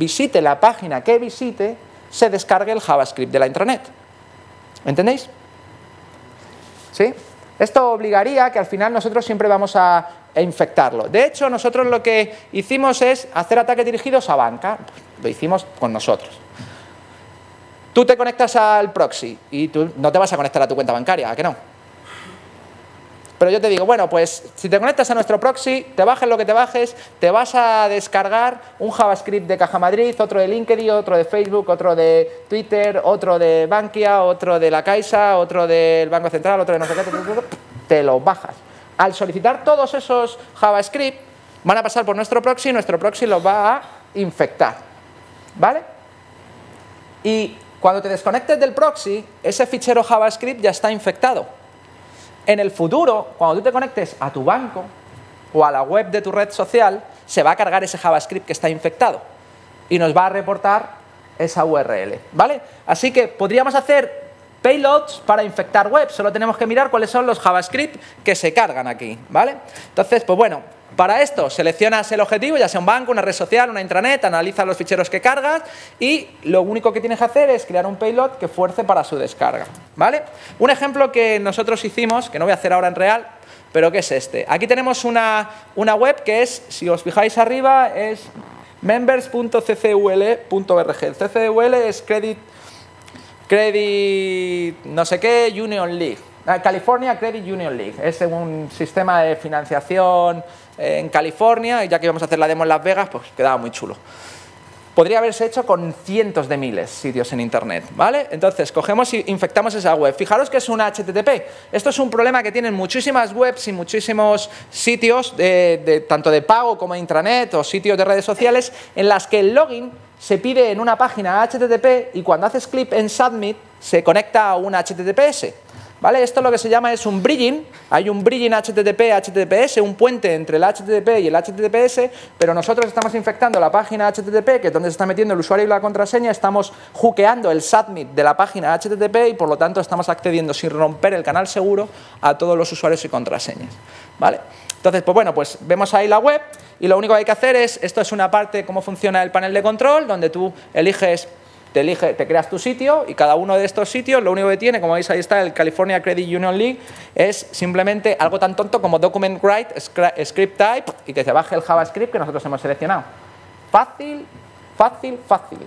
se descargue el JavaScript de la intranet. ¿Entendéis? ¿Sí? Esto obligaría a que al final nosotros siempre vamos a infectarlo. De hecho, nosotros lo que hicimos es hacer ataques dirigidos a banca. Lo hicimos con nosotros. Tú te conectas al proxy y tú no te vas a conectar a tu cuenta bancaria, ¿a que no? Pero yo te digo, bueno, pues si te conectas a nuestro proxy, te bajes lo que te bajes, te vas a descargar un JavaScript de Caja Madrid, otro de LinkedIn, otro de Facebook, otro de Twitter, otro de Bankia, otro de la Caixa, otro del Banco Central, otro de no sé qué, te lo bajas. Al solicitar todos esos JavaScript, van a pasar por nuestro proxy y nuestro proxy los va a infectar, ¿vale? Y cuando te desconectes del proxy, ese fichero JavaScript ya está infectado. En el futuro, cuando tú te conectes a tu banco o a la web de tu red social, se va a cargar ese JavaScript que está infectado y nos va a reportar esa URL, ¿vale? Así que podríamos hacer payloads para infectar webs, solo tenemos que mirar cuáles son los JavaScript que se cargan aquí, ¿vale? Entonces, pues bueno, para esto seleccionas el objetivo, ya sea un banco, una red social, una intranet, analiza los ficheros que cargas y lo único que tienes que hacer es crear un payload que fuerce para su descarga, ¿vale? Un ejemplo que nosotros hicimos, que no voy a hacer ahora en real, pero que es este. Aquí tenemos una web que es, si os fijáis arriba, es members.ccul.org. El CCUL es Credit no sé qué Union League. California Credit Union League. Es un sistema de financiación en California, y ya que íbamos a hacer la demo en Las Vegas, pues quedaba muy chulo. Podría haberse hecho con cientos de miles de sitios en internet, ¿vale? Entonces, cogemos y infectamos esa web. Fijaros que es una HTTP. Esto es un problema que tienen muchísimas webs y muchísimos sitios, tanto de pago como de intranet o sitios de redes sociales, en las que el login se pide en una página HTTP y cuando haces clic en Submit se conecta a una HTTPS. ¿Vale? Esto lo que se llama es un bridging. Hay un bridging HTTP-HTTPS, un puente entre el HTTP y el HTTPS, pero nosotros estamos infectando la página HTTP, que es donde se está metiendo el usuario y la contraseña, estamos hookeando el submit de la página HTTP y por lo tanto estamos accediendo sin romper el canal seguro a todos los usuarios y contraseñas, ¿vale? Entonces, pues bueno, pues vemos ahí la web y lo único que hay que hacer es, esto es una parte, cómo funciona el panel de control, donde tú eliges, te creas tu sitio y cada uno de estos sitios, lo único que tiene, como veis ahí está el California Credit Union League, es simplemente algo tan tonto como document write, script type y que se baje el JavaScript que nosotros hemos seleccionado. Fácil, fácil, fácil.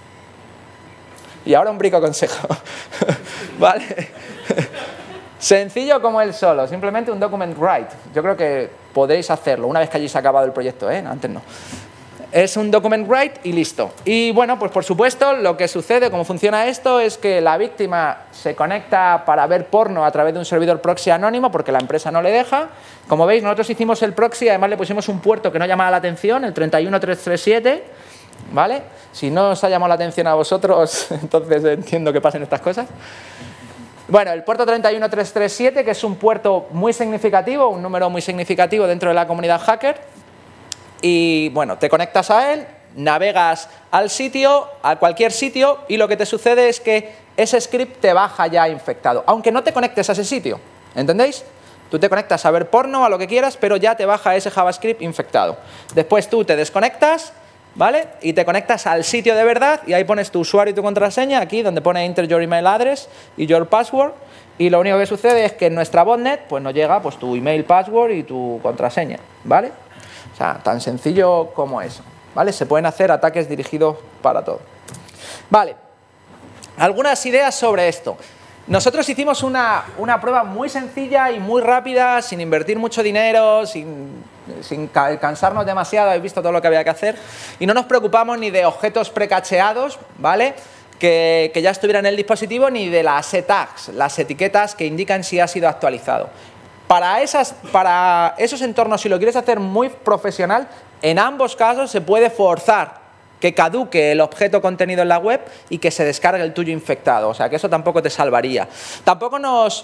Y ahora un brico consejo. ¿Vale? Sencillo como él solo, simplemente un document write. Yo creo que podéis hacerlo una vez que hayáis acabado el proyecto, ¿eh? Antes no. Es un document write y listo. Y bueno, pues por supuesto lo que sucede, cómo funciona esto, es que la víctima se conecta para ver porno a través de un servidor proxy anónimo porque la empresa no le deja. Como veis, nosotros hicimos el proxy, además le pusimos un puerto que no llamaba la atención, el 31337, ¿vale? Si no os ha llamado la atención a vosotros, entonces entiendo que pasen estas cosas. Bueno, el puerto 31337, que es un puerto muy significativo, un número muy significativo dentro de la comunidad hacker. Y bueno, te conectas a él, navegas al sitio, a cualquier sitio, y lo que te sucede es que ese script te baja ya infectado, aunque no te conectes a ese sitio, ¿entendéis? Tú te conectas a ver porno, a lo que quieras, pero ya te baja ese JavaScript infectado. Después tú te desconectas, ¿vale? Y te conectas al sitio de verdad y ahí pones tu usuario y tu contraseña, aquí donde pone enter your email address y your password, y lo único que sucede es que en nuestra botnet pues nos llega pues tu email, password y tu contraseña, ¿vale? O sea, tan sencillo como eso, ¿vale? Se pueden hacer ataques dirigidos para todo. Vale. Algunas ideas sobre esto. Nosotros hicimos una prueba muy sencilla y muy rápida, sin invertir mucho dinero, sin cansarnos demasiado, habéis visto todo lo que había que hacer, y no nos preocupamos ni de objetos precacheados, ¿vale?, que ya estuvieran en el dispositivo, ni de las tags, las etiquetas que indican si ha sido actualizado. Para esos entornos, si lo quieres hacer muy profesional, en ambos casos se puede forzar que caduque el objeto contenido en la web y que se descargue el tuyo infectado. O sea, que eso tampoco te salvaría. Tampoco nos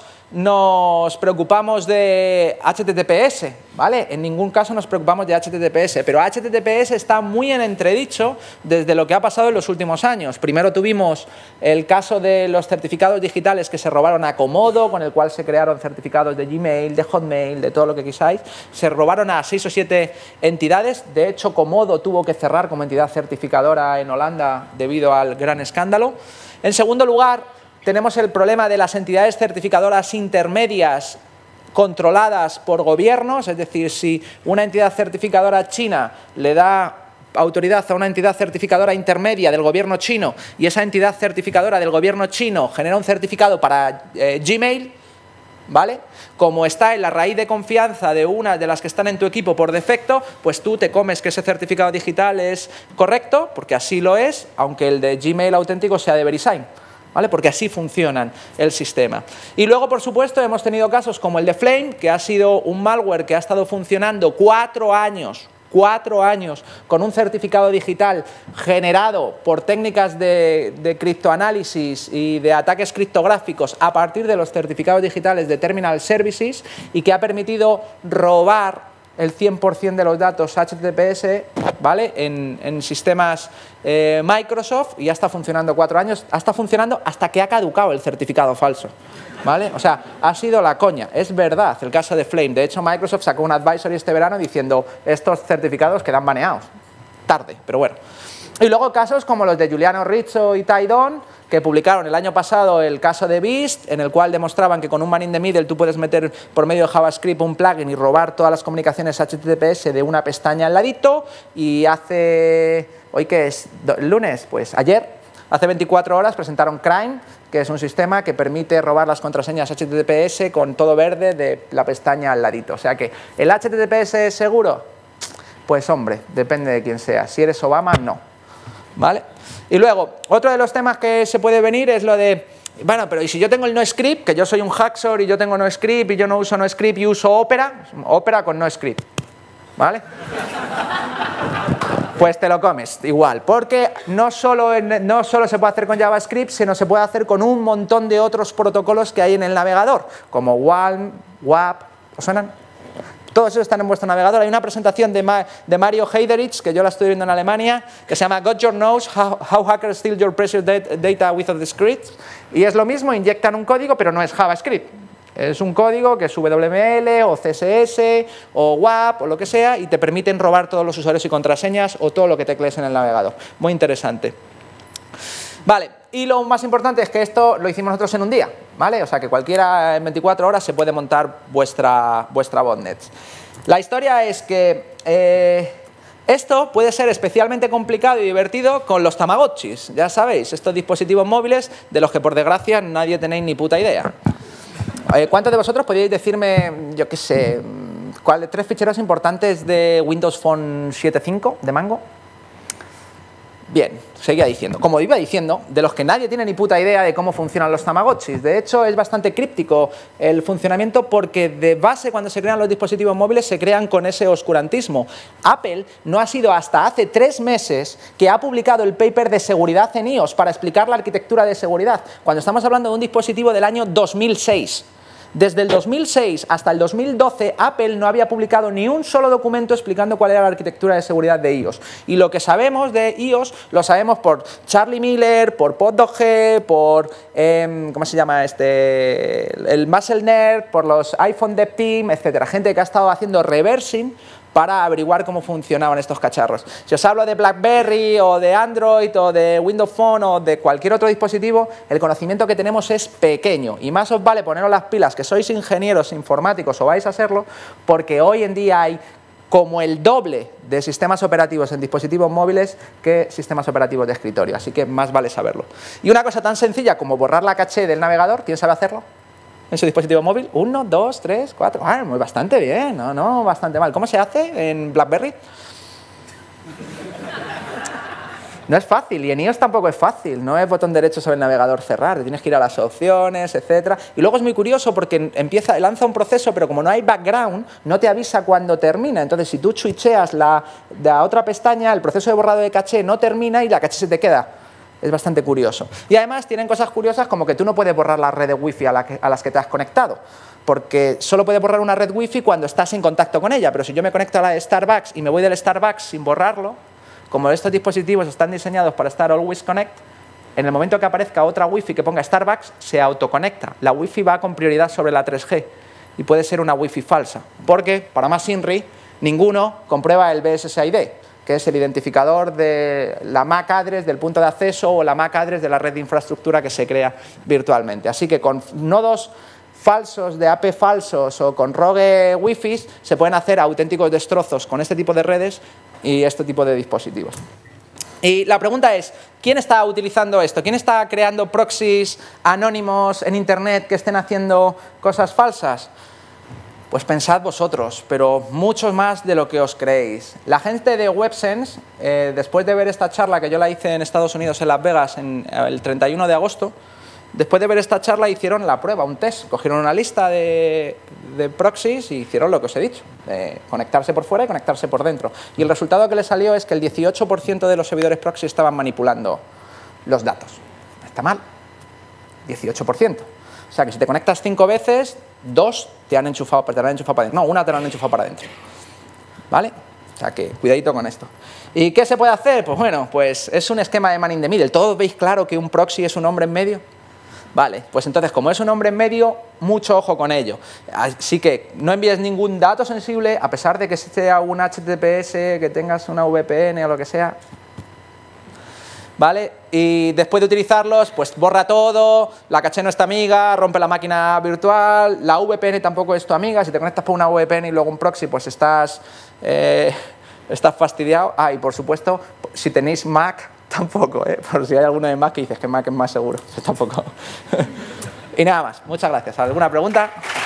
preocupamos de HTTPS, ¿vale? En ningún caso nos preocupamos de HTTPS, pero HTTPS está muy en entredicho desde lo que ha pasado en los últimos años. Primero tuvimos el caso de los certificados digitales que se robaron a Comodo, con el cual se crearon certificados de Gmail, de Hotmail, de todo lo que queráis. Se robaron a 6 o 7 entidades. De hecho, Comodo tuvo que cerrar como entidad certificadora en Holanda debido al gran escándalo. En segundo lugar, tenemos el problema de las entidades certificadoras intermedias controladas por gobiernos, es decir, si una entidad certificadora china le da autoridad a una entidad certificadora intermedia del gobierno chino y esa entidad certificadora del gobierno chino genera un certificado para Gmail, ¿vale? Como está en la raíz de confianza de una de las que están en tu equipo por defecto, pues tú te comes que ese certificado digital es correcto, porque así lo es, aunque el de Gmail auténtico sea de VeriSign, ¿vale? Porque así funcionan el sistema. Y luego, por supuesto, hemos tenido casos como el de Flame, que ha sido un malware que ha estado funcionando 4 años con un certificado digital generado por técnicas de criptoanálisis y de ataques criptográficos a partir de los certificados digitales de Terminal Services y que ha permitido robar el 100% de los datos HTTPS, ¿vale?, en sistemas Microsoft, y ya está funcionando 4 años, está funcionando hasta que ha caducado el certificado falso, ¿vale? O sea, ha sido la coña. Es verdad el caso de Flame. De hecho, Microsoft sacó un advisory este verano diciendo estos certificados quedan baneados. Tarde, pero bueno. Y luego casos como los de Giuliano Rizzo y Ty Don, que publicaron el año pasado el caso de Beast, en el cual demostraban que con un man in the middle tú puedes meter por medio de JavaScript un plugin y robar todas las comunicaciones HTTPS de una pestaña al ladito, y hace, ¿hoy qué es? ¿Lunes? Pues ayer, hace 24 horas presentaron Crime, que es un sistema que permite robar las contraseñas HTTPS con todo verde de la pestaña al ladito. O sea que, ¿el HTTPS es seguro? Pues hombre, depende de quién sea. Si eres Obama, no. ¿Vale? Y luego, otro de los temas que se puede venir es lo de, bueno, pero ¿y si yo tengo el NoScript, que yo soy un hacksor y yo tengo NoScript y yo no uso NoScript y uso Opera con NoScript, ¿vale? Pues te lo comes igual, porque no solo se puede hacer con JavaScript, sino se puede hacer con un montón de otros protocolos que hay en el navegador, como WALM, WAP, ¿os suenan? Todos esos están en vuestro navegador. Hay una presentación de Mario Heiderich, que yo la estoy viendo en Alemania, que se llama Got Your Nose, How Hackers Steal Your Precious Data Without the Scripts. Y es lo mismo, inyectan un código, pero no es JavaScript. Es un código que es WML o CSS o WAP o lo que sea, y te permiten robar todos los usuarios y contraseñas o todo lo que teclees en el navegador. Muy interesante. Vale, y lo más importante es que esto lo hicimos nosotros en un día, ¿vale? O sea que cualquiera en 24 horas se puede montar vuestra botnet. La historia es que esto puede ser especialmente complicado y divertido con los Tamagotchis, ya sabéis, estos dispositivos móviles de los que por desgracia nadie tenéis ni puta idea. ¿Cuántos de vosotros podríais decirme, yo qué sé, 3 ficheros importantes de Windows Phone 7.5 de Mango? Bien, seguía diciendo. Como iba diciendo, de los que nadie tiene ni puta idea de cómo funcionan los Tamagotchis. De hecho, es bastante críptico el funcionamiento porque de base cuando se crean los dispositivos móviles se crean con ese oscurantismo. Apple no ha sido hasta hace 3 meses que ha publicado el paper de seguridad en iOS para explicar la arquitectura de seguridad, cuando estamos hablando de un dispositivo del año 2006. Desde el 2006 hasta el 2012, Apple no había publicado ni un solo documento explicando cuál era la arquitectura de seguridad de iOS. Y lo que sabemos de iOS lo sabemos por Charlie Miller, por PodDog, por, ¿cómo se llama el Muscle Nerd, por los iPhone Dev Team, etcétera. Gente que ha estado haciendo reversing para averiguar cómo funcionaban estos cacharros. Si os hablo de BlackBerry o de Android o de Windows Phone o de cualquier otro dispositivo, el conocimiento que tenemos es pequeño y más os vale poneros las pilas, que sois ingenieros informáticos o vais a serlo, porque hoy en día hay como el doble de sistemas operativos en dispositivos móviles que sistemas operativos de escritorio, así que más vale saberlo. Y una cosa tan sencilla como borrar la caché del navegador, ¿quién sabe hacerlo? En su dispositivo móvil, 1, 2, 3, 4, muy bastante bien, no, bastante mal. ¿Cómo se hace en BlackBerry? No es fácil, y en iOS tampoco es fácil, no es botón derecho sobre el navegador cerrar, tienes que ir a las opciones, etc. Y luego es muy curioso porque lanza un proceso, pero como no hay background, no te avisa cuando termina. Entonces, si tú switcheas la otra pestaña, el proceso de borrado de caché no termina y la caché se te queda. Es bastante curioso. Y además tienen cosas curiosas como que tú no puedes borrar la red de Wi-Fi a las que te has conectado, porque solo puedes borrar una red Wi-Fi cuando estás en contacto con ella, pero si yo me conecto a la de Starbucks y me voy del Starbucks sin borrarlo, como estos dispositivos están diseñados para estar Always Connect, en el momento que aparezca otra Wi-Fi que ponga Starbucks, se autoconecta. La Wi-Fi va con prioridad sobre la 3G y puede ser una Wi-Fi falsa, porque, para más INRI, ninguno comprueba el BSSID, que es el identificador de la MAC address del punto de acceso o la MAC address de la red de infraestructura que se crea virtualmente. Así que con nodos falsos de AP falsos o con rogue Wi-Fi se pueden hacer auténticos destrozos con este tipo de redes y este tipo de dispositivos. Y la pregunta es, ¿quién está utilizando esto? ¿Quién está creando proxies anónimos en Internet que estén haciendo cosas falsas? Pues pensad vosotros, pero muchos más de lo que os creéis. La gente de WebSense, después de ver esta charla que yo la hice en Estados Unidos, en Las Vegas, el 31 de agosto, después de ver esta charla hicieron la prueba, un test. Cogieron una lista de proxies y hicieron lo que os he dicho, conectarse por fuera y conectarse por dentro. Y el resultado que les salió es que el 18% de los servidores proxy estaban manipulando los datos. Está mal, 18%. O sea que si te conectas 5 veces, 2 te han enchufado para adentro. No, una te la han enchufado para adentro. ¿Vale? O sea que cuidadito con esto. ¿Y qué se puede hacer? Pues bueno, pues es un esquema de man in the middle. ¿Todos veis claro que un proxy es un hombre en medio? Vale, pues entonces, como es un hombre en medio, mucho ojo con ello. Así que no envíes ningún dato sensible, a pesar de que sea un HTTPS, que tengas una VPN o lo que sea. ¿Vale? Y después de utilizarlos, pues borra todo, la caché no es tu amiga, rompe la máquina virtual, la VPN tampoco es tu amiga, si te conectas por una VPN y luego un proxy, pues estás fastidiado. Ah, y por supuesto, si tenéis Mac, tampoco, por si hay alguno de Mac que dices que Mac es más seguro, tampoco. Y nada más, muchas gracias. ¿Alguna pregunta?